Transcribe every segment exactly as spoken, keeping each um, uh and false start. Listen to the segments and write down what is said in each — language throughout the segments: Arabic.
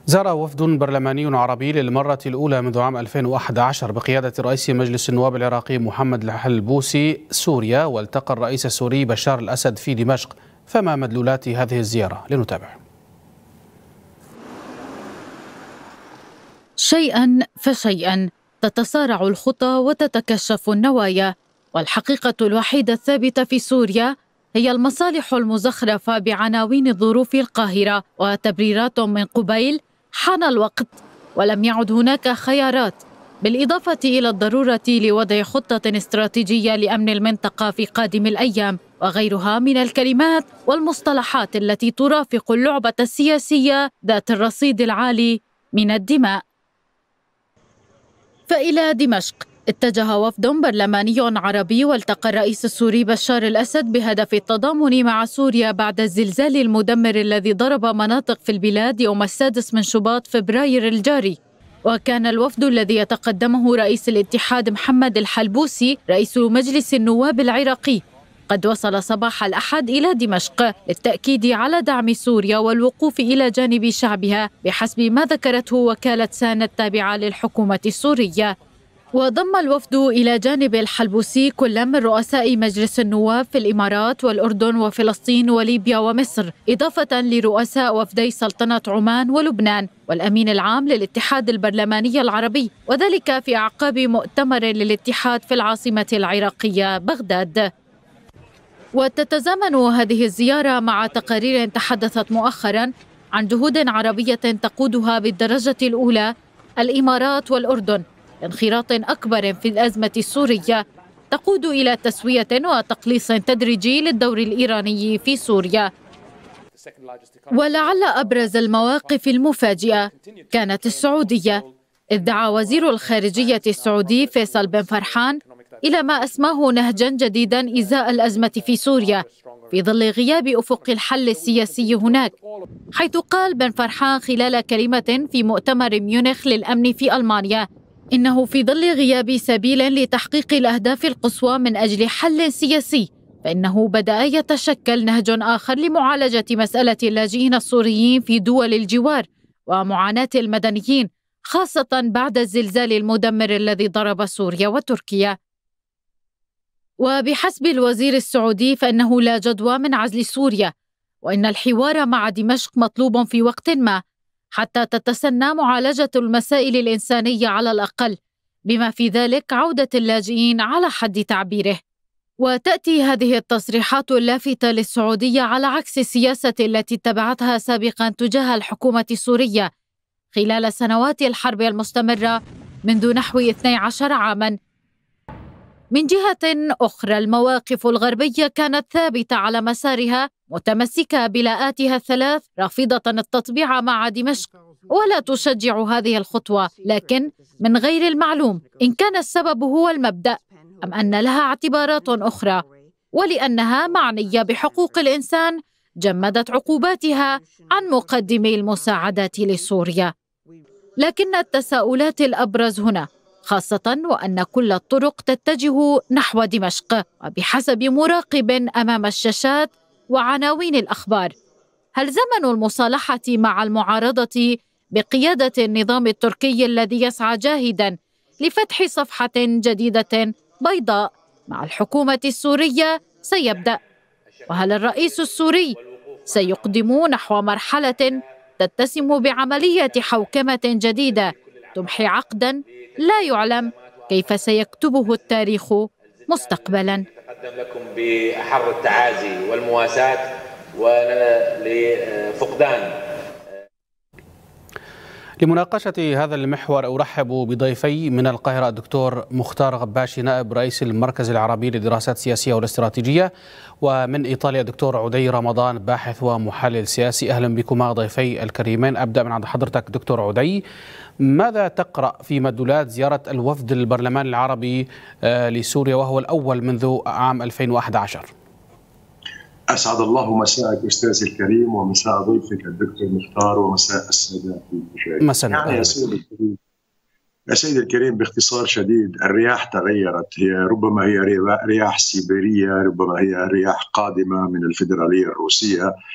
زار وفد برلماني عربي للمرة الأولى منذ عام ألفين وأحد عشر بقيادة رئيس مجلس النواب العراقي محمد الحلبوسي سوريا، والتقى الرئيس السوري بشار الأسد في دمشق. فما مدلولات هذه الزيارة؟ لنتابع. شيئا فشيئا تتصارع الخطى وتتكشف النوايا، والحقيقة الوحيدة الثابتة في سوريا هي المصالح المزخرفة بعناوين الظروف القاهرة وتبريرات من قبيل. حان الوقت ولم يعد هناك خيارات، بالإضافة إلى الضرورة لوضع خطة استراتيجية لأمن المنطقة في قادم الأيام، وغيرها من الكلمات والمصطلحات التي ترافق اللعبة السياسية ذات الرصيد العالي من الدماء. فإلى دمشق اتجه وفد برلماني عربي والتقى الرئيس السوري بشار الأسد بهدف التضامن مع سوريا بعد الزلزال المدمر الذي ضرب مناطق في البلاد يوم السادس من شباط فبراير الجاري. وكان الوفد الذي يتقدمه رئيس الاتحاد محمد الحلبوسي رئيس مجلس النواب العراقي قد وصل صباح الأحد إلى دمشق للتأكيد على دعم سوريا والوقوف إلى جانب شعبها بحسب ما ذكرته وكالة سانا التابعة للحكومة السورية. وضم الوفد إلى جانب الحلبوسي كل من رؤساء مجلس النواب في الإمارات والأردن وفلسطين وليبيا ومصر، إضافة لرؤساء وفدي سلطنة عمان ولبنان والأمين العام للاتحاد البرلماني العربي، وذلك في أعقاب مؤتمر للاتحاد في العاصمة العراقية بغداد. وتتزامن هذه الزيارة مع تقارير تحدثت مؤخرا عن جهود عربية تقودها بالدرجة الأولى الإمارات والأردن انخراط أكبر في الأزمة السورية تقود إلى تسوية وتقليص تدريجي للدور الإيراني في سوريا. ولعل أبرز المواقف المفاجئة كانت السعودية، إذ دعا وزير الخارجية السعودي فيصل بن فرحان إلى ما أسماه نهجا جديدا إزاء الأزمة في سوريا في ظل غياب أفق الحل السياسي هناك، حيث قال بن فرحان خلال كلمة في مؤتمر ميونخ للأمن في ألمانيا إنه في ظل غياب سبيل لتحقيق الأهداف القصوى من أجل حل سياسي، فإنه بدأ يتشكل نهج آخر لمعالجة مسألة اللاجئين السوريين في دول الجوار ومعاناة المدنيين، خاصة بعد الزلزال المدمر الذي ضرب سوريا وتركيا. وبحسب الوزير السعودي فإنه لا جدوى من عزل سوريا، وإن الحوار مع دمشق مطلوب في وقت ما حتى تتسنى معالجة المسائل الإنسانية على الأقل، بما في ذلك عودة اللاجئين على حد تعبيره. وتأتي هذه التصريحات اللافتة للسعودية على عكس السياسة التي اتبعتها سابقا تجاه الحكومة السورية خلال سنوات الحرب المستمرة منذ نحو اثني عشر عاما. من جهة أخرى المواقف الغربية كانت ثابتة على مسارها متمسكة بلاءاتها الثلاث، رافضة التطبيع مع دمشق ولا تشجع هذه الخطوة، لكن من غير المعلوم إن كان السبب هو المبدأ أم أن لها اعتبارات أخرى، ولأنها معنية بحقوق الإنسان جمدت عقوباتها عن مقدمي المساعدات لسوريا. لكن التساؤلات الأبرز هنا، خاصة وأن كل الطرق تتجه نحو دمشق وبحسب مراقب أمام الشاشات وعناوين الأخبار، هل زمن المصالحة مع المعارضة بقيادة النظام التركي الذي يسعى جاهدا لفتح صفحة جديدة بيضاء مع الحكومة السورية سيبدأ؟ وهل الرئيس السوري سيقدم نحو مرحلة تتسم بعملية حوكمة جديدة تمحي عقدا لا يعلم كيف سيكتبه التاريخ مستقبلا؟ نتقدم لكم بأحر التعازي والمواساة ولفقدان. لمناقشة هذا المحور أرحب بضيفي من القاهرة الدكتور مختار غباشي نائب رئيس المركز العربي للدراسات السياسية والاستراتيجية، ومن إيطاليا الدكتور عدي رمضان باحث ومحلل سياسي. أهلا بكما ضيفي الكريمين. أبدأ من عند حضرتك دكتور عدي، ماذا تقرأ في مدلولات زيارة الوفد البرلماني العربي لسوريا وهو الأول منذ عام ألفين وأحد عشر؟ أسعد الله مساءك أستاذ الكريم ومساء ضيفك الدكتور مختار ومساء السادة المشاهدين. يعني يا سيدي الكريم يا سيدي الكريم باختصار شديد، الرياح تغيرت، هي ربما هي رياح سيبيرية، ربما هي رياح قادمة من الفيدرالية الروسية،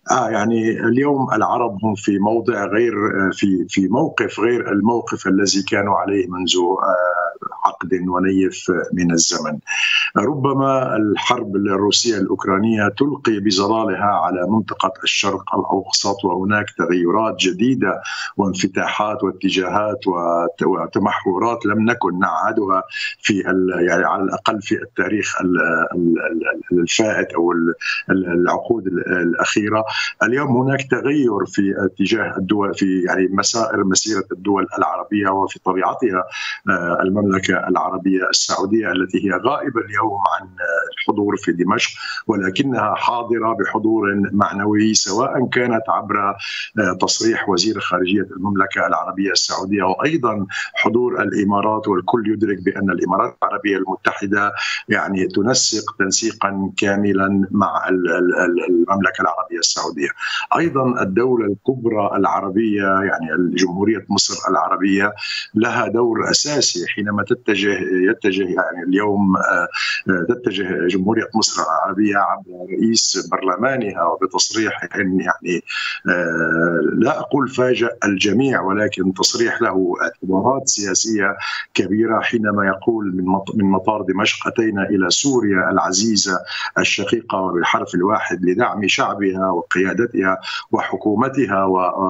آه يعني اليوم العرب هم في موضع غير في في موقف غير الموقف الذي كانوا عليه منذ عقد ونيف من الزمن. ربما الحرب الروسية الأوكرانية تلقي بظلالها على منطقة الشرق الأوسط، وهناك تغيرات جديدة وانفتاحات واتجاهات وتمحورات لم نكن نعهدها في يعني على الأقل في التاريخ الفائت أو العقود الأخيرة. اليوم هناك تغير في اتجاه الدول في يعني مسائر مسيرة الدول العربية وفي طبيعتها. المملكة العربية السعودية التي هي غائبة اليوم عن الحضور في دمشق، ولكنها حاضرة بحضور معنوي، سواء كانت عبر تصريح وزير خارجية المملكة العربية السعودية وأيضا حضور الإمارات. والكل يدرك بأن الإمارات العربية المتحدة يعني تنسق تنسيقا كاملا مع المملكة العربية السعودية. أيضا الدولة الكبرى العربية يعني جمهورية مصر العربية لها دور أساسي حينما تتجه يتجه يعني اليوم تتجه جمهورية مصر العربية عبر رئيس برلمانها وبتصريح يعني لا أقول فاجأ الجميع، ولكن تصريح له اعتبارات سياسية كبيرة حينما يقول من مطار دمشق أتينا إلى سوريا العزيزة الشقيقة وبالحرف الواحد لدعم شعبها وقيادتها وحكومتها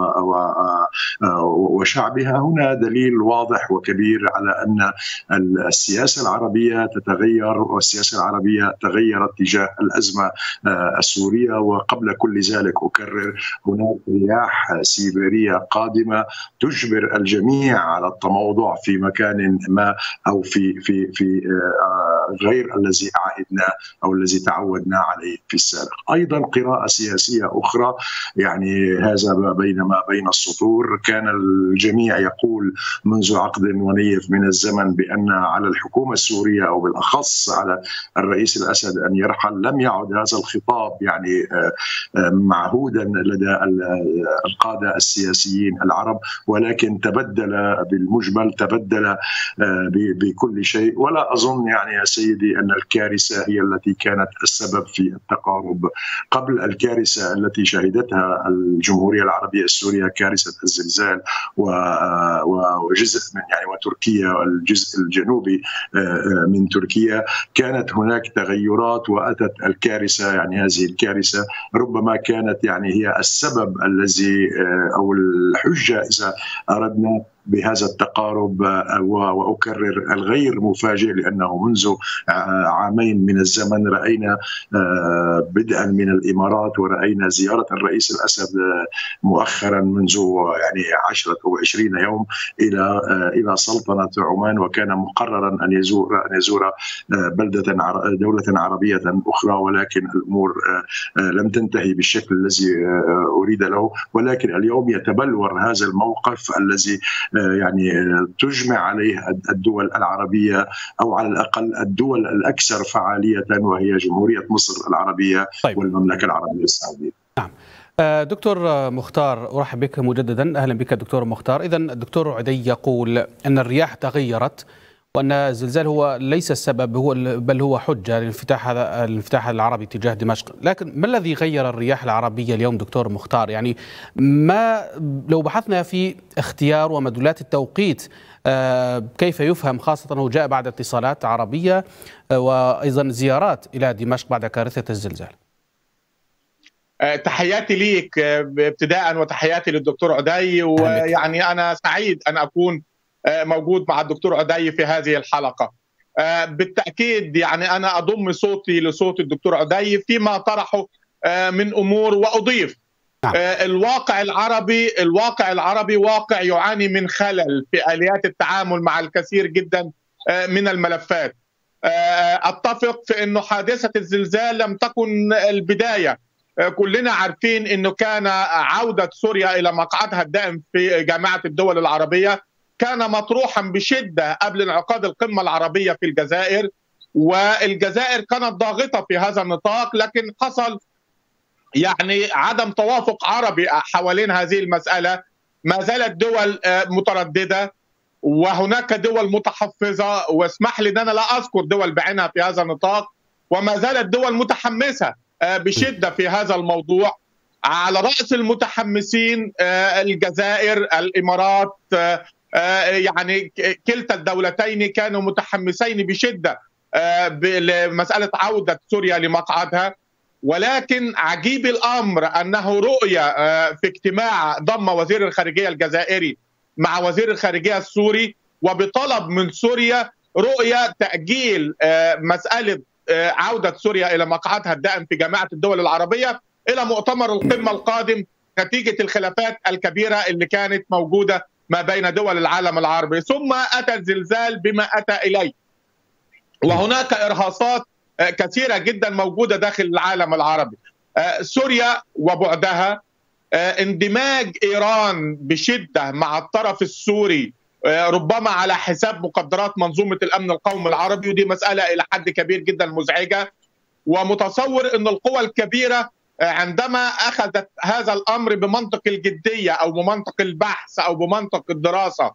وشعبها. هنا دليل واضح وكبير على أن السياسة العربية تتغير، والسياسة العربية تغيرت تجاه الأزمة السورية. وقبل كل ذلك أكرر هناك رياح سيبيرية قادمة تجبر الجميع على التموضع في مكان ما أو في في في غير الذي عهدنا أو الذي تعودنا عليه في السابق. أيضا قراءة سياسية أخرى يعني هذا بينما بين السطور. كان الجميع يقول منذ عقد ونيف من الزمن بأن على الحكومة السورية أو بالأخص على الرئيس الأسد أن يرحل. لم يعد هذا الخطاب يعني معهودا لدى القادة السياسيين العرب، ولكن تبدل بالمجمل، تبدل بكل شيء. ولا أظن يعني يا سيدي أن الكارثة هي التي كانت السبب في التقارب. قبل الكارثة التي شهدتها الجمهورية العربية السورية كارثة الزلزال وجزء من يعني وتركيا الجزء الجنوبي من تركيا، كانت هناك تغيرات وأتت الكارثة. يعني هذه الكارثة ربما كانت يعني هي السبب الذي أو الحجة إذا أردنا بهذا التقارب. وأكرر الغير مفاجئ لأنه منذ عامين من الزمن رأينا بدءا من الإمارات ورأينا زيارة الرئيس الأسد مؤخرا منذ يعني عشرة أو عشرين يوم إلى إلى سلطنة عمان، وكان مقررا أن يزور أن يزور بلدة دولة عربية أخرى، ولكن الأمور لم تنتهي بالشكل الذي أريد له. ولكن اليوم يتبلور هذا الموقف الذي يعني تجمع عليه الدول العربية أو على الأقل الدول الأكثر فعالية، وهي جمهورية مصر العربية طيب. والمملكة العربية السعودية. نعم. دكتور مختار، أرحب بك مجددا. أهلا بك دكتور مختار. إذن الدكتور عدي يقول أن الرياح تغيرت وأن الزلزال هو ليس السبب، هو بل هو حجة للانفتاح هذا الانفتاح العربي تجاه دمشق. لكن ما الذي غير الرياح العربية اليوم دكتور مختار؟ يعني ما لو بحثنا في اختيار ومدلولات التوقيت كيف يفهم، خاصة أنه جاء بعد اتصالات عربية وأيضا زيارات إلى دمشق بعد كارثة الزلزال؟ تحياتي ليك ابتداء وتحياتي للدكتور عدي، ويعني أنا سعيد أن أكون موجود مع الدكتور عدي في هذه الحلقة. بالتأكيد يعني أنا أضم صوتي لصوت الدكتور عدي فيما طرحه من أمور، وأضيف الواقع العربي الواقع العربي واقع يعاني من خلل في آليات التعامل مع الكثير جدا من الملفات. أتفق في أنه حادثة الزلزال لم تكن البداية. كلنا عارفين أنه كان عودة سوريا إلى مقعدها الدائم في جامعة الدول العربية كان مطروحا بشدة قبل انعقاد القمة العربية في الجزائر، والجزائر كانت ضاغطة في هذا النطاق، لكن حصل يعني عدم توافق عربي حوالين هذه المسألة. ما زالت دول مترددة وهناك دول متحفظة، واسمح لي أن أنا لا أذكر دول بعينها في هذا النطاق، وما زالت دول متحمسة بشدة في هذا الموضوع. على رأس المتحمسين الجزائر، الإمارات، يعني كلتا الدولتين كانوا متحمسين بشدة لمسألة عودة سوريا لمقعدها. ولكن عجيب الأمر أنه رؤية في اجتماع ضم وزير الخارجية الجزائري مع وزير الخارجية السوري وبطلب من سوريا رؤية تأجيل مسألة عودة سوريا إلى مقعدها الدائم في جامعة الدول العربية إلى مؤتمر القمة القادم نتيجة الخلافات الكبيرة اللي كانت موجودة ما بين دول العالم العربي. ثم أتى الزلزال بما أتى إليه، وهناك إرهاصات كثيرة جدا موجودة داخل العالم العربي. سوريا وبعدها، اندماج إيران بشدة مع الطرف السوري ربما على حساب مقدرات منظومة الأمن القومي العربي، ودي مسألة إلى حد كبير جدا مزعجة. ومتصور أن القوى الكبيرة عندما أخذت هذا الأمر بمنطق الجدية أو بمنطق البحث أو بمنطق الدراسة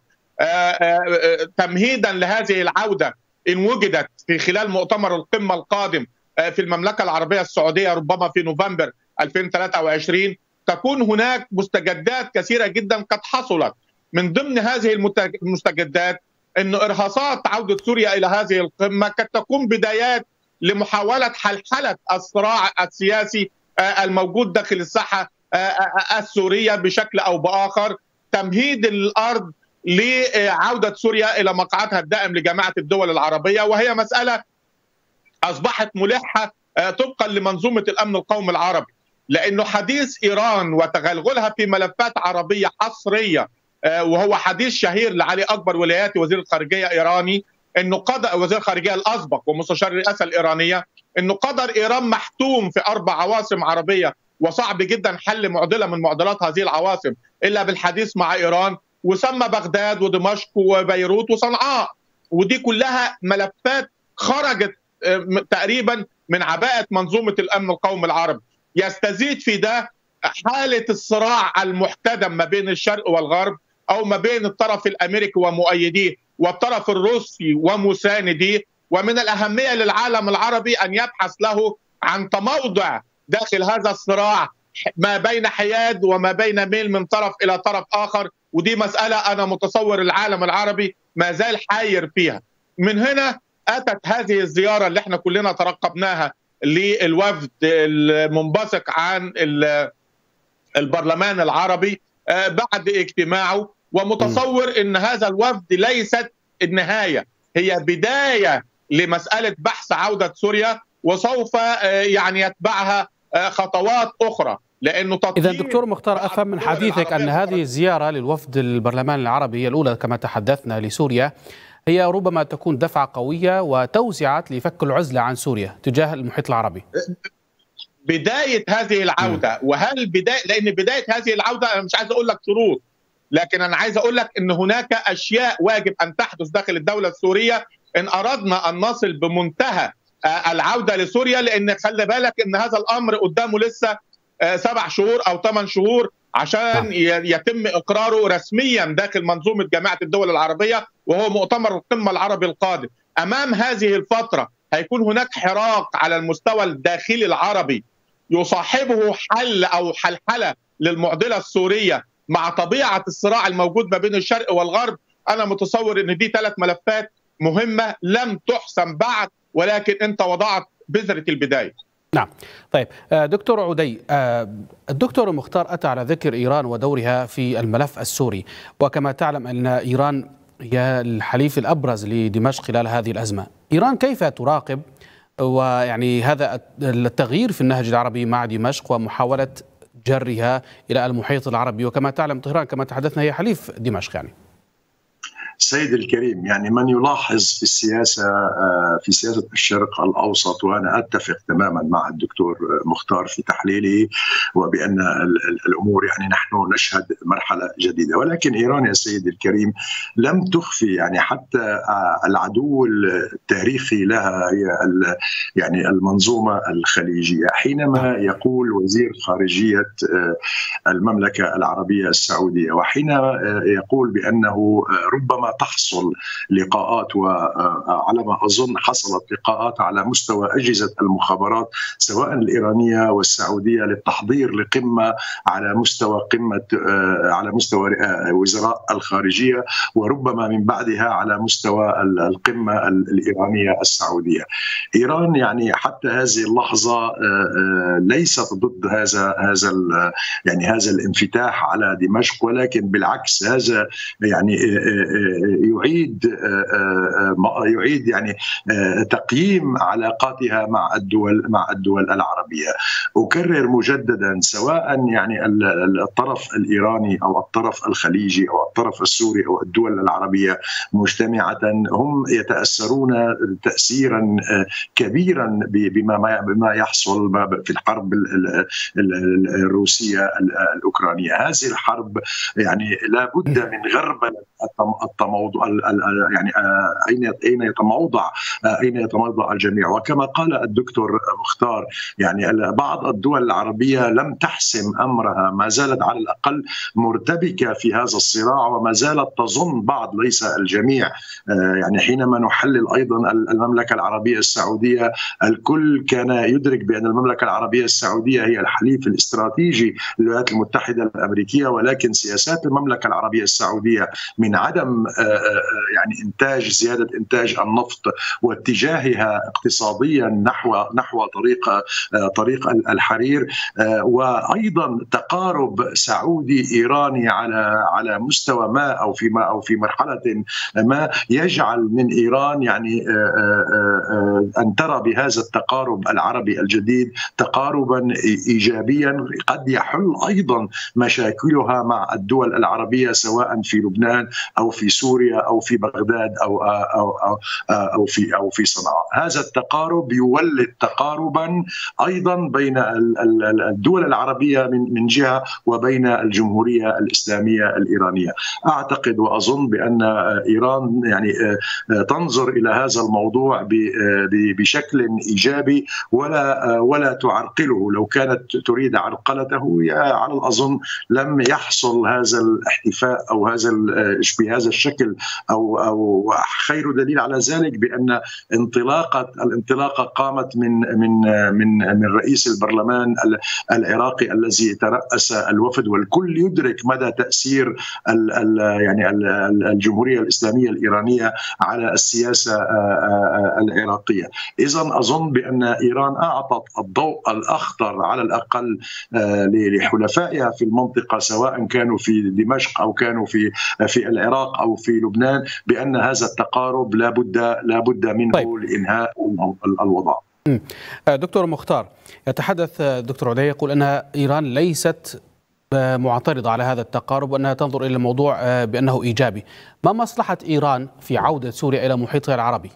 تمهيدا لهذه العودة إن وجدت في خلال مؤتمر القمة القادم في المملكة العربية السعودية ربما في نوفمبر ألفين وثلاثة وعشرين، تكون هناك مستجدات كثيرة جدا قد حصلت. من ضمن هذه المستجدات أن إرهاصات عودة سوريا إلى هذه القمة قد تكون بدايات لمحاولة حلحلة الصراع السياسي الموجود داخل الساحة السورية بشكل أو بآخر، تمهيد الأرض لعودة سوريا إلى مقعدها الدائم لجامعة الدول العربية، وهي مسألة أصبحت ملحة طبقا لمنظومة الأمن القومي العربي. لأنه حديث إيران وتغلغلها في ملفات عربية حصرية، وهو حديث شهير لعلي أكبر ولاياتي وزير الخارجية إيراني، أنه قدر وزير الخارجية الأسبق ومستشار الرئاسة الإيرانية أنه قدر إيران محتوم في أربع عواصم عربية، وصعب جدا حل معضلة من معضلات هذه العواصم إلا بالحديث مع إيران، وسمى بغداد ودمشق وبيروت وصنعاء. ودي كلها ملفات خرجت تقريبا من عباءة منظومة الأمن القومي العربي. يستزيد في ده حالة الصراع المحتدم ما بين الشرق والغرب، أو ما بين الطرف الأمريكي ومؤيديه والطرف الروسي ومسانديه. ومن الأهمية للعالم العربي أن يبحث له عن تموضع داخل هذا الصراع ما بين حياد وما بين ميل من طرف إلى طرف آخر. ودي مسألة أنا متصور العالم العربي ما زال حاير فيها. من هنا أتت هذه الزيارة اللي احنا كلنا ترقبناها للوفد المنبثق عن البرلمان العربي بعد اجتماعه، ومتصور ان هذا الوفد ليست النهاية، هي بداية لمسألة بحث عودة سوريا، وسوف يعني يتبعها خطوات أخرى. لأنه إذا دكتور مختار، أفهم من حديثك أن هذه الزيارة للوفد البرلمان العربي الأولى كما تحدثنا لسوريا هي ربما تكون دفعة قوية وتوسعة لفك العزلة عن سوريا تجاه المحيط العربي. بداية هذه العودة، وهل بداية، لأن بداية هذه العودة أنا مش عايز أقول لك شروط، لكن أنا عايز أقول لك أن هناك أشياء واجب أن تحدث داخل الدولة السورية إن أردنا أن نصل بمنتهى العودة لسوريا. لأن خلي بالك أن هذا الأمر قدامه لسه سبع شهور أو ثمان شهور عشان يتم إقراره رسميا داخل منظومة جامعة الدول العربية، وهو مؤتمر القمة العربي القادم. أمام هذه الفترة هيكون هناك حراك على المستوى الداخلي العربي يصاحبه حل أو حلحلة للمعضلة السورية مع طبيعة الصراع الموجود ما بين الشرق والغرب. أنا متصور أن دي ثلاث ملفات مهمة لم تحسم بعد، ولكن أنت وضعت بذرة البداية. نعم. طيب دكتور عدي، الدكتور مختار أتى على ذكر إيران ودورها في الملف السوري، وكما تعلم أن إيران هي الحليف الأبرز لدمشق خلال هذه الأزمة. إيران كيف تراقب ويعني هذا التغيير في النهج العربي مع دمشق ومحاولة جرها إلى المحيط العربي؟ وكما تعلم طهران كما تحدثنا هي حليف دمشق. يعني سيد الكريم، يعني من يلاحظ في السياسة في سياسة الشرق الأوسط، وأنا أتفق تماما مع الدكتور مختار في تحليله وبأن الأمور يعني نحن نشهد مرحلة جديدة. ولكن إيران يا سيد الكريم لم تخفي، يعني حتى العدو التاريخي لها هي يعني المنظومة الخليجية. حينما يقول وزير خارجية المملكة العربية السعودية، وحين يقول بأنه ربما ربما تحصل لقاءات، وعلى ما أظن حصلت لقاءات على مستوى أجهزة المخابرات سواء الإيرانية والسعودية للتحضير لقمة على مستوى قمة على مستوى وزراء الخارجية، وربما من بعدها على مستوى القمة الإيرانية السعودية. إيران يعني حتى هذه اللحظة ليست ضد هذا هذا يعني هذا الانفتاح على دمشق، ولكن بالعكس هذا يعني يعيد يعيد يعني تقييم علاقاتها مع الدول مع الدول العربية. أكرر مجددا سواء يعني الطرف الإيراني أو الطرف الخليجي أو الطرف السوري أو الدول العربية مجتمعة هم يتأثرون تأثيرا كبيرا بما بما يحصل في الحرب الروسية الأوكرانية. هذه الحرب يعني لا بد من غربلة التموضع يعني أين أين يتموضع أين يتموضع الجميع. وكما قال الدكتور مختار يعني بعض الدول العربية لم تحسم أمرها، ما زالت على الأقل مرتبكة في هذا الصراع، وما زالت تظن بعض ليس الجميع. يعني حينما نحلل أيضا المملكة العربية السعودية الكل كان يدرك بأن المملكة العربية السعودية هي الحليف الاستراتيجي للولايات المتحدة الأمريكية، ولكن سياسات المملكة العربية السعودية من عدم يعني إنتاج زيادة إنتاج النفط واتجاهها اقتصاديا نحو نحو طريق طريق الحرير، وأيضا تقارب سعودي إيراني على على مستوى ما أو في ما أو في مرحلة ما يجعل من إيران يعني أن ترى بهذا التقارب العربي الجديد تقاربا إيجابيا قد يحل أيضا مشاكلها مع الدول العربية سواء في لبنان أو في سوريا أو في بغداد أو أو أو, أو في أو في صنعاء. هذا التقارب يولد تقاربا أيضا بين الدول العربية من من جهة وبين الجمهورية الإسلامية الإيرانية. أعتقد وأظن بأن إيران يعني تنظر إلى هذا الموضوع بشكل إيجابي ولا ولا تعرقله. لو كانت تريد عرقلته على الأظن لم يحصل هذا الاحتفاء أو هذا بهذا الشكل، أو أو خير دليل على ذلك بأن انطلاقة الانطلاقة قامت من من من من رئيس البرلمان العراقي الذي ترأس الوفد، والكل يدرك مدى تأثير ال ال يعني الجمهورية الإسلامية الإيرانية على السياسة العراقية. إذن أظن بأن إيران أعطت الضوء الأخضر على الأقل لحلفائها في المنطقة سواء كانوا في دمشق أو كانوا في في العراق أو في لبنان بأن هذا التقارب لا بد لا بد منه طيب. لإنهاء الوضع. دكتور مختار، يتحدث الدكتور عدي يقول أن إيران ليست معترضة على هذا التقارب وأنها تنظر إلى الموضوع بأنه إيجابي. ما مصلحة إيران في عودة سوريا إلى محيطها العربي؟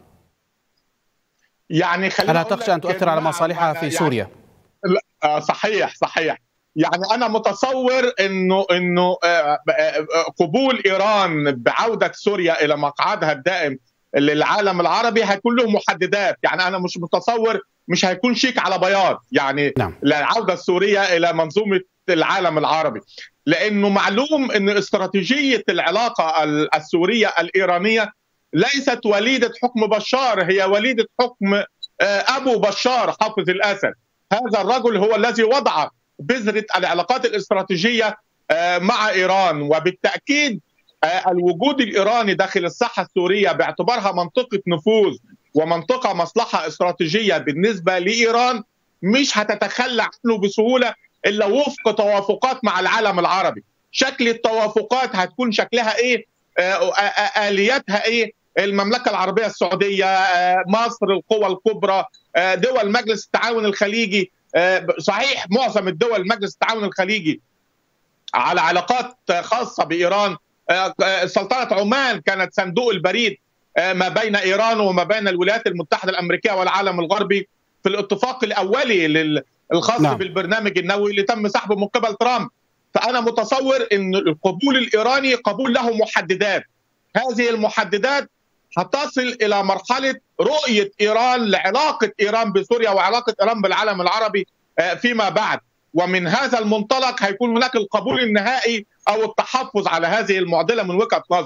يعني ألا تخشى أن تؤثر على مصالحها في سوريا؟ يعني صحيح صحيح يعني أنا متصور إنه إنه قبول إيران بعودة سوريا إلى مقعدها الدائم للعالم العربي هيكون له محددات. يعني أنا مش متصور مش هيكون شيك على بياض يعني نعم. العودة السورية إلى منظومة العالم العربي، لأنه معلوم أن استراتيجية العلاقة السورية الإيرانية ليست وليدة حكم بشار، هي وليدة حكم أبو بشار حافظ الأسد. هذا الرجل هو الذي وضع بذرة العلاقات الاستراتيجية مع إيران، وبالتأكيد الوجود الإيراني داخل الساحة السورية باعتبارها منطقة نفوذ ومنطقة مصلحة استراتيجية بالنسبة لإيران مش هتتخلى عنه بسهولة إلا وفق توافقات مع العالم العربي. شكل التوافقات هتكون شكلها إيه؟ آلياتها إيه؟ المملكة العربية السعودية، مصر، القوى الكبرى، دول مجلس التعاون الخليجي. صحيح معظم الدول مجلس التعاون الخليجي على علاقات خاصة بإيران. سلطنة عمان كانت صندوق البريد ما بين إيران وما بين الولايات المتحدة الأمريكية والعالم الغربي في الاتفاق الأولي الخاص نعم. بالبرنامج النووي اللي تم سحبه من قبل ترامب. فأنا متصور أن القبول الإيراني قبول له محددات. هذه المحددات هتصل إلى مرحلة رؤية إيران لعلاقة إيران بسوريا وعلاقة إيران بالعالم العربي فيما بعد، ومن هذا المنطلق هيكون هناك القبول النهائي أو التحفظ على هذه المعضلة من وجهة نظر.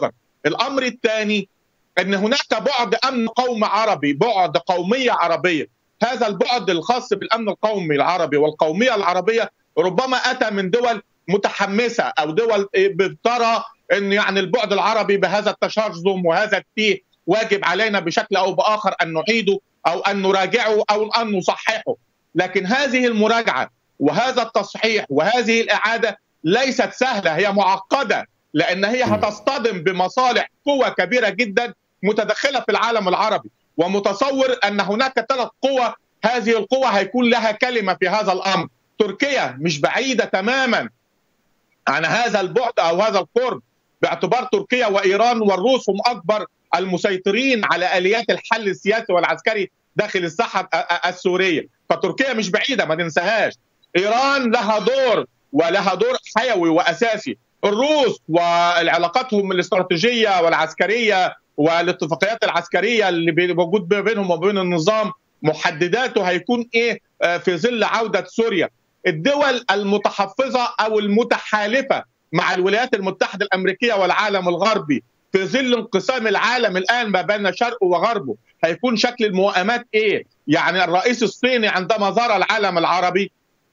الأمر الثاني أن هناك بعد أمن قومي عربي، بعد قومية عربية. هذا البعد الخاص بالأمن القومي العربي والقومية العربية ربما أتى من دول متحمسة أو دول بترى أن يعني البعد العربي بهذا التشرذم وهذا التيه واجب علينا بشكل أو بآخر أن نعيده أو أن نراجعه أو أن نصححه. لكن هذه المراجعة وهذا التصحيح وهذه الإعادة ليست سهلة، هي معقدة، لأن هي هتصطدم بمصالح قوى كبيرة جدا متدخلة في العالم العربي، ومتصور أن هناك ثلاث قوى، هذه القوى هيكون لها كلمة في هذا الأمر. تركيا مش بعيدة تماما عن هذا البعد أو هذا القرب، باعتبار تركيا وإيران والروس هم أكبر المسيطرين على آليات الحل السياسي والعسكري داخل الساحة السورية. فتركيا مش بعيدة، ما ننساهاش. إيران لها دور ولها دور حيوي وأساسي. الروس وعلاقاتهم الاستراتيجية والعسكرية والاتفاقيات العسكرية اللي موجود بينهم وبين النظام محدداته هيكون إيه في ظل عودة سوريا. الدول المتحفظة أو المتحالفة مع الولايات المتحدة الأمريكية والعالم الغربي في ظل انقسام العالم الآن ما بين شرقه وغربه هيكون شكل الموائمات إيه؟ يعني الرئيس الصيني عندما زار العالم العربي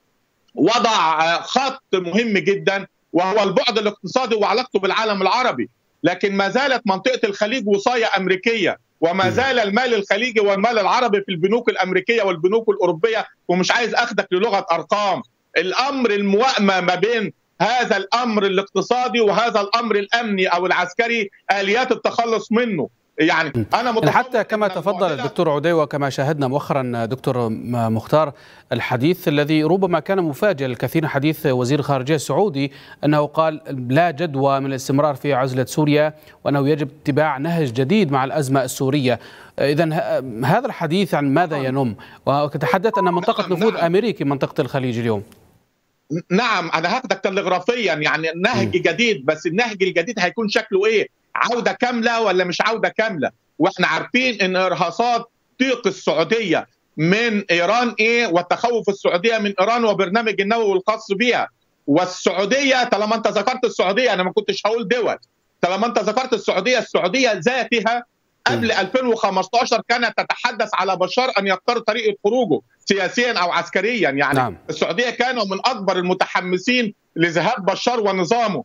وضع خط مهم جدا وهو البعد الاقتصادي وعلاقته بالعالم العربي، لكن ما زالت منطقة الخليج وصاية أمريكية، وما زال المال الخليجي والمال العربي في البنوك الأمريكية والبنوك الأوروبية. ومش عايز أخدك للغة أرقام. الأمر الموائمة ما بين هذا الأمر الاقتصادي وهذا الأمر الأمني أو العسكري آليات التخلص منه. يعني أنا حتى كما تفضل الدكتور عدي وكما شاهدنا مؤخرا دكتور مختار الحديث الذي ربما كان مفاجئ للكثير، حديث وزير الخارجية السعودي أنه قال لا جدوى من الاستمرار في عزلة سوريا وأنه يجب اتباع نهج جديد مع الأزمة السورية. إذن هذا الحديث عن ماذا ينم؟ وتحدث أن منطقة نفوذ أمريكي منطقة الخليج اليوم. نعم، أنا هاخدك تلغرافيا، يعني نهج جديد، بس النهج الجديد هيكون شكله إيه؟ عودة كاملة ولا مش عودة كاملة؟ واحنا عارفين ان ارهاصات ضيق السعودية من ايران ايه، والتخوف السعودية من ايران وبرنامج النووي الخاص بها. والسعودية طالما انت ذكرت السعودية، انا ما كنتش هقول دول، طالما انت ذكرت السعودية، السعودية ذاتها قبل ألفين وخمسة عشر كانت تتحدث على بشار ان يختار طريقة خروجه سياسيا او عسكريا. يعني نعم. السعودية كانوا من اكبر المتحمسين لذهاب بشار ونظامه.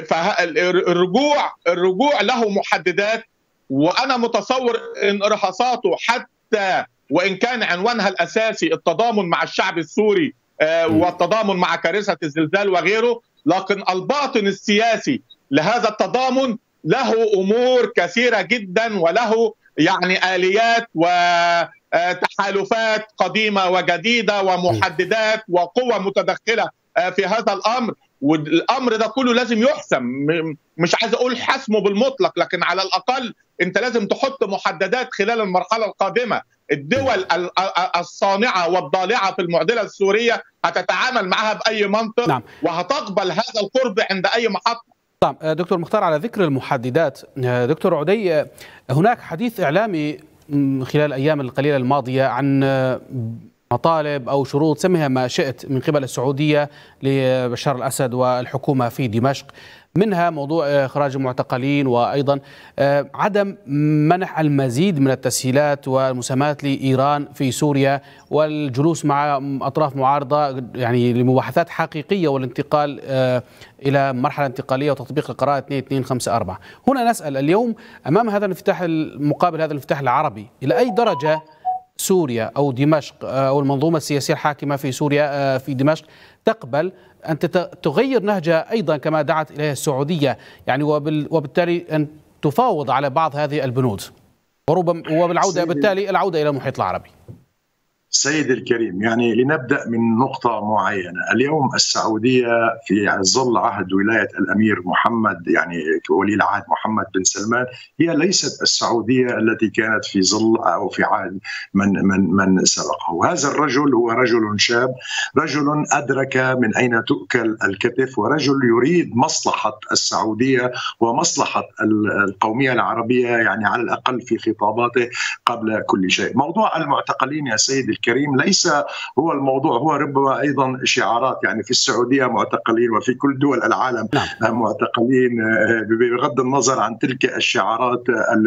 فالرجوع الرجوع له محددات، وانا متصور ان ارهاصاته حتى وان كان عنوانها الاساسي التضامن مع الشعب السوري والتضامن مع كارثه الزلزال وغيره، لكن الباطن السياسي لهذا التضامن له امور كثيره جدا، وله يعني اليات وتحالفات قديمه وجديده ومحددات وقوى متدخله في هذا الامر. والامر ده كله لازم يحسم، مش عايز اقول حسمه بالمطلق، لكن على الاقل انت لازم تحط محددات خلال المرحله القادمه. الدول الصانعه والضالعه في المعضله السوريه هتتعامل معها باي منطق. نعم. وهتقبل هذا القرب عند اي محطه. طيب دكتور مختار، على ذكر المحددات، دكتور عدي، هناك حديث اعلامي خلال الايام القليله الماضيه عن مطالب أو شروط، سميها ما شئت، من قبل السعودية لبشار الأسد والحكومة في دمشق، منها موضوع إخراج المعتقلين، وأيضا عدم منح المزيد من التسهيلات والمساهمات لإيران في سوريا، والجلوس مع أطراف معارضة يعني لمباحثات حقيقية والانتقال إلى مرحلة انتقالية وتطبيق القرار اثنين اثنين خمسة أربعة. هنا نسأل اليوم أمام هذا الانفتاح المقابل هذا الانفتاح العربي، إلى أي درجة سوريا أو دمشق أو المنظومة السياسية الحاكمة في سوريا في دمشق تقبل أن تغير نهجها أيضا كما دعت إليه السعودية، يعني وبالتالي أن تفاوض على بعض هذه البنود وربما وبالعودة بالتالي العودة إلى المحيط العربي؟ سيد الكريم، يعني لنبدأ من نقطة معينة. اليوم السعودية في ظل عهد ولاية الأمير محمد، يعني ولي العهد محمد بن سلمان، هي ليست السعودية التي كانت في ظل أو في عهد من من من سبقه. هذا الرجل هو رجل شاب، رجل أدرك من أين تؤكل الكتف، ورجل يريد مصلحة السعودية ومصلحة القومية العربية، يعني على الأقل في خطاباته قبل كل شيء. موضوع المعتقلين يا سيد الكريم ليس هو الموضوع، هو ربما أيضا شعارات. يعني في السعودية معتقلين وفي كل دول العالم نعم. معتقلين بغض النظر عن تلك الشعارات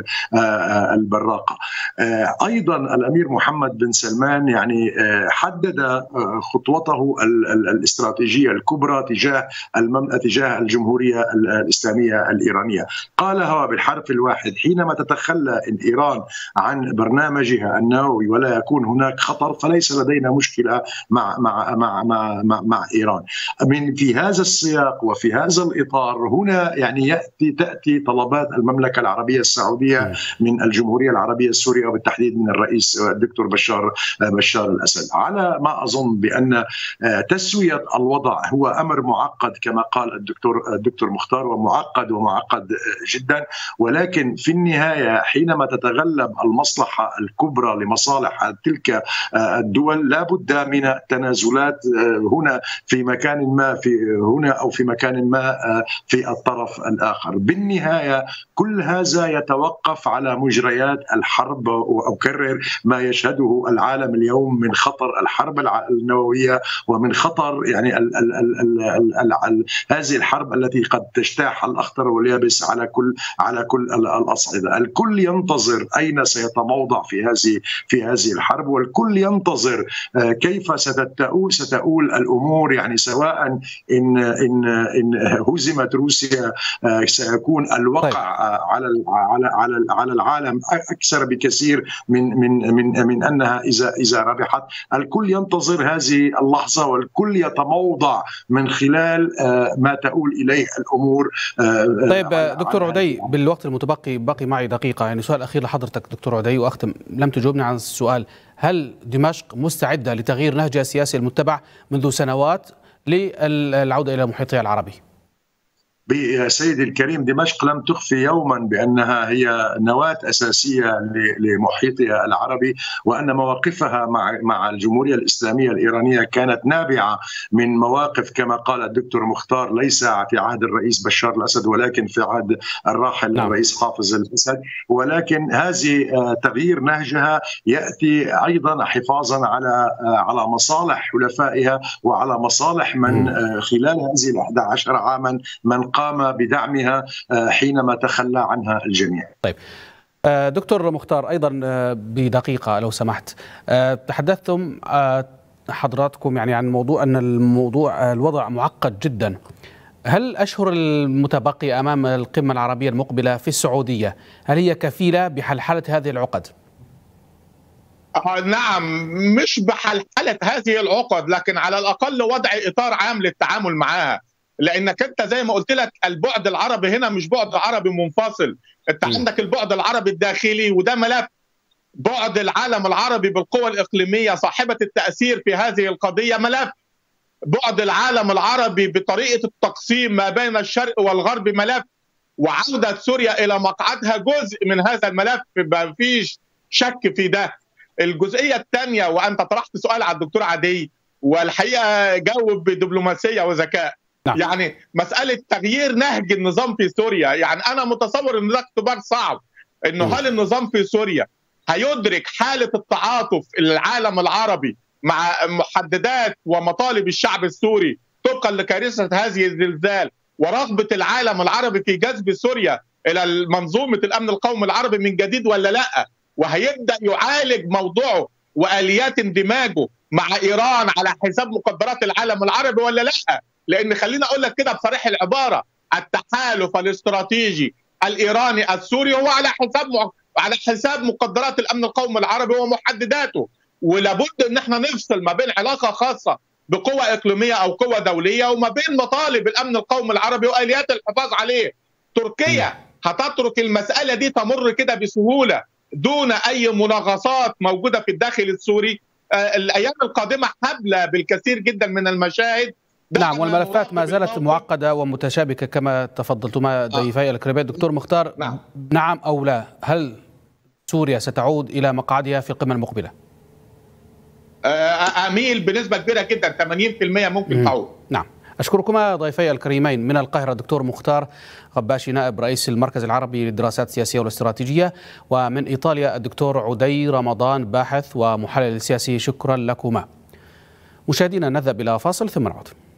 البراقة. أيضا الأمير محمد بن سلمان يعني حدد خطوته الاستراتيجية الكبرى تجاه تجاه الجمهورية الإسلامية الإيرانية. قالها بالحرف الواحد: حينما تتخلى إيران عن برنامجها النووي ولا يكون هناك خطر فليس لدينا مشكلة مع مع مع مع, مع, مع إيران. من في هذا السياق وفي هذا الإطار هنا يعني يأتي تأتي طلبات المملكة العربية السعودية من الجمهورية العربية السورية وبالتحديد من الرئيس الدكتور بشار بشار الأسد، على ما أظن بأن تسوية الوضع هو أمر معقد كما قال الدكتور الدكتور مختار، ومعقد ومعقد جدا، ولكن في النهاية حينما تتغلب المصلحة الكبرى لمصالح تلك الدول لا بد من تنازلات هنا في مكان ما في هنا أو في مكان ما في الطرف الآخر. بالنهاية كل هذا يتوقف على مجريات الحرب، وأكرر ما يشهده العالم اليوم من خطر الحرب النووية ومن خطر يعني ال ال ال ال ال ال هذه الحرب التي قد تجتاح الأخضر واليابس على كل على كل الأصعدة. الكل ينتظر أين سيتموضع في هذه في هذه الحرب، والكل ينتظر كيف ستؤول ستؤول الأمور. يعني سواء إن إن إن هزمت روسيا سيكون الوقع على على على على العالم أكثر بكثير من من من من أنها إذا إذا ربحت. الكل ينتظر هذه اللحظة والكل يتموضع من خلال ما تؤول إليه الأمور. طيب دكتور عدي، بالوقت المتبقي باقي معي دقيقة، يعني سؤال أخير لحضرتك دكتور عدي وأختم. لم تجاوبني عن السؤال: هل دمشق مستعدة لتغيير نهجها السياسي المتبع منذ سنوات للعودة إلى محيطها العربي؟ يا سيدي الكريم، دمشق لم تخفي يوما بأنها هي نواة أساسية لمحيطها العربي، وأن مواقفها مع مع الجمهورية الإسلامية الإيرانية كانت نابعة من مواقف كما قال الدكتور مختار ليس في عهد الرئيس بشار الأسد ولكن في عهد الراحل نعم. الرئيس حافظ الأسد. ولكن هذه تغيير نهجها يأتي أيضا حفاظا على على مصالح حلفائها وعلى مصالح من خلال هذه الأحد عشر عاما من قام بدعمها حينما تخلى عنها الجميع. طيب دكتور مختار، أيضا بدقيقة لو سمحت، تحدثتم حضراتكم يعني عن موضوع أن الموضوع الوضع معقد جدا. هل الأشهر المتبقية أمام القمة العربية المقبلة في السعودية هل هي كفيلة بحلحلة هذه العقد؟ نعم، مش بحلحلة هذه العقد، لكن على الأقل وضع إطار عام للتعامل معها. لانك انت زي ما قلت لك البعد العربي هنا مش بعد عربي منفصل، انت م. عندك البعد العربي الداخلي وده ملف. بعد العالم العربي بالقوى الاقليميه صاحبه التاثير في هذه القضيه ملف. بعد العالم العربي بطريقه التقسيم ما بين الشرق والغرب ملف. وعوده سوريا الى مقعدها جزء من هذا الملف، ما فيش شك في ده. الجزئيه الثانيه، وانت طرحت سؤال على الدكتور عدي والحقيقه جاوب بدبلوماسيه وذكاء. نعم. يعني مسألة تغيير نهج النظام في سوريا، يعني أنا متصور أن ده اختبار صعب، أنه هل النظام في سوريا هيدرك حالة التعاطف العالم العربي مع محددات ومطالب الشعب السوري طبقا لكارثة هذه الزلزال ورغبة العالم العربي في جذب سوريا إلى منظومة الأمن القومي العربي من جديد ولا لأ؟ وهيبدأ يعالج موضوعه وآليات اندماجه مع إيران على حساب مقدرات العالم العربي ولا لأ؟ لأن خلينا أقول لك كده بصريح العبارة، التحالف الاستراتيجي الإيراني السوري هو على حساب على حساب مقدرات الأمن القومي العربي ومحدداته، ولابد إن احنا نفصل ما بين علاقة خاصة بقوة إقليمية أو قوة دولية وما بين مطالب الأمن القومي العربي وآليات الحفاظ عليه. تركيا هتترك المسألة دي تمر كده بسهولة دون أي مناغصات موجودة في الداخل السوري. الأيام القادمة حبلة بالكثير جدا من المشاهد. نعم، والملفات ما زالت معقدة ومتشابكة كما تفضلتما ضيفي الكريمات. دكتور مختار، نعم. نعم أو لا، هل سوريا ستعود إلى مقعدها في القمة المقبلة؟ أميل بنسبة كبيرة جدا، ثمانين بالمئة ممكن تعود. نعم. أشكركما ضيفي الكريمين. من القاهرة الدكتور مختار غباشي نائب رئيس المركز العربي للدراسات السياسية والاستراتيجية، ومن إيطاليا الدكتور عدي رمضان باحث ومحلل سياسي. شكرا لكما. مشاهدينا نذهب إلى فاصل ثم نعود.